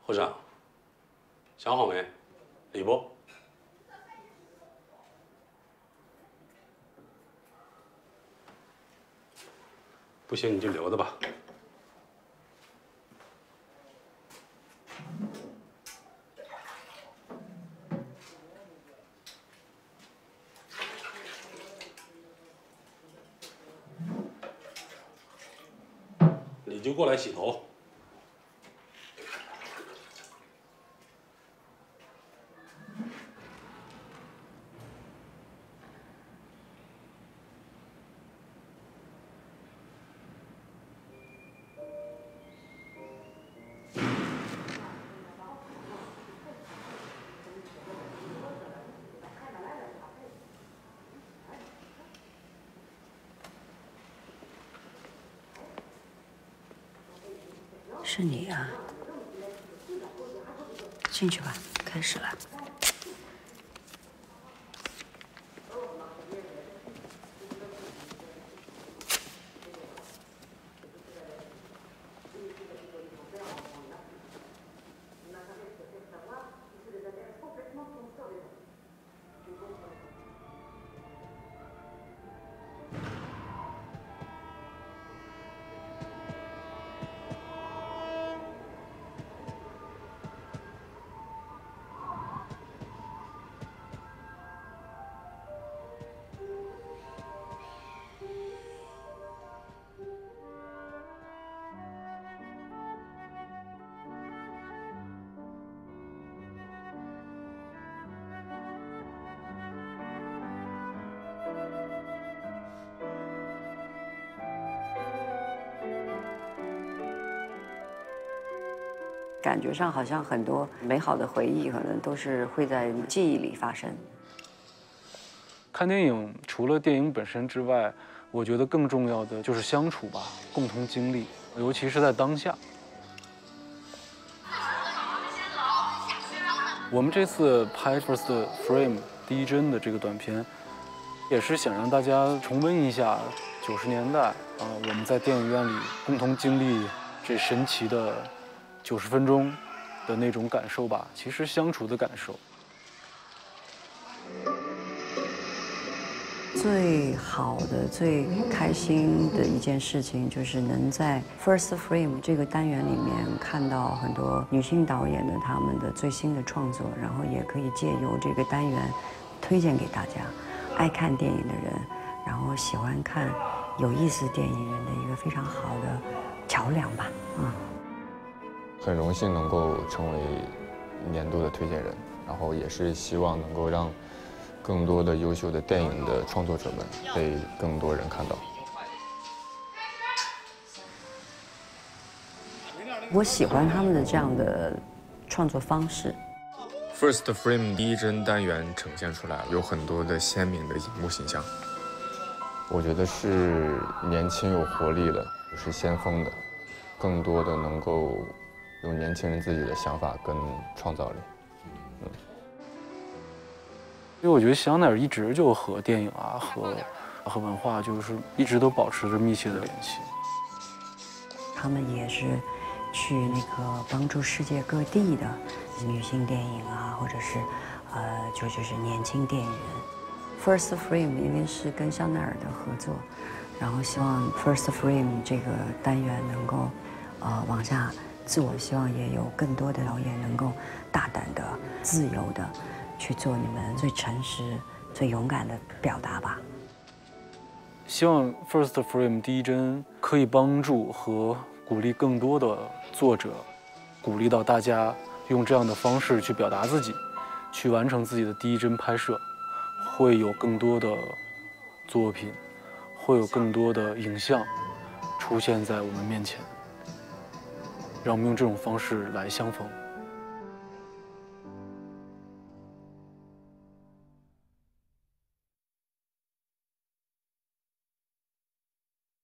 和尚，想好没？理不？不行你就留着吧。你就过来洗头。 是你啊，进去吧，开始了。感觉上好像很多美好的回忆，可能都是会在记忆里发生。 看电影除了电影本身之外，我觉得更重要的就是相处吧，共同经历，尤其是在当下。我们这次拍 First Frame 第一帧的这个短片，也是想让大家重温一下90年代我们在电影院里共同经历这神奇的90分钟的那种感受吧，其实相处的感受。 最好的、最开心的一件事情，就是能在 First Frame 这个单元里面看到很多女性导演的他们的最新的创作，然后也可以借由这个单元推荐给大家，爱看电影的人，然后喜欢看有意思电影人的一个非常好的桥梁吧， 很荣幸能够成为年度的推荐人，然后也是希望能够让更多的优秀的电影的创作者们被更多人看到。 我喜欢他们的这样的创作方式。 First Frame 第一帧单元呈现出来了，有很多的鲜明的荧幕形象。我觉得是年轻有活力的，是先锋的，更多的能够有年轻人自己的想法跟创造力。 因为我觉得香奈儿一直就和电影和文化就是一直都保持着密切的联系。 他们也是去那个帮助世界各地的女性电影或者是就是年轻电影人。First Frame 因为是跟香奈儿的合作，然后希望 First Frame 这个单元能够往下做，希望也有更多的导演能够大胆的、自由的去做你们最诚实、最勇敢的表达吧。 希望 First Frame 第一帧可以帮助和鼓励更多的作者，鼓励到大家用这样的方式去表达自己，去完成自己的第一帧拍摄，会有更多的作品，会有更多的影像出现在我们面前，让我们用这种方式来相逢。